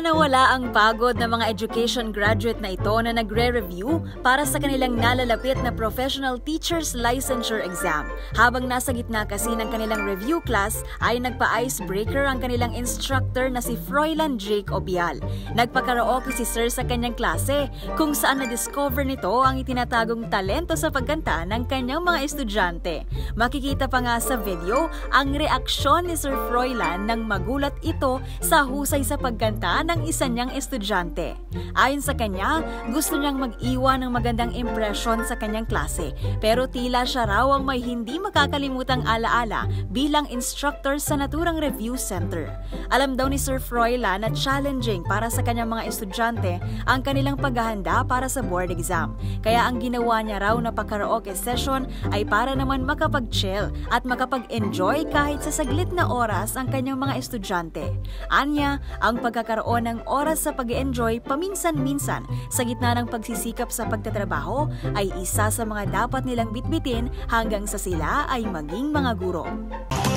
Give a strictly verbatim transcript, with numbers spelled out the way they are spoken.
Sana wala ang pagod ng mga education graduate na ito na nagre-review para sa kanilang nalalapit na Professional Teachers Licensure Exam. Habang nasa gitna kasi ng kanilang review class ay nagpa-icebreaker ang kanilang instructor na si Froilan Jake Obial. Nagpakaraoke si Sir sa kanyang klase kung saan na-discover nito ang itinatagong talento sa pagkanta ng kanyang mga estudyante. Makikita pa nga sa video ang reaksyon ni Sir Froilan nang magulat ito sa husay sa pagkanta ng isa niyang estudyante. Ayon sa kanya, gusto niyang mag-iwan ng magandang impresyon sa kanyang klase, pero tila siya raw ang may hindi makakalimutang alaala bilang instructor sa naturang review center. Alam daw ni Sir Froilan na challenging para sa kanyang mga estudyante ang kanilang paghahanda para sa board exam. Kaya ang ginawa niya raw na pa-karaoke session ay para naman makapag-chill at makapag-enjoy kahit sa saglit na oras ang kanyang mga estudyante. Anya, ang pagkakaroon ng oras sa pag-enjoy paminsan-minsan sa gitna ng pagsisikap sa pagtatrabaho ay isa sa mga dapat nilang bitbitin hanggang sa sila ay maging mga guro.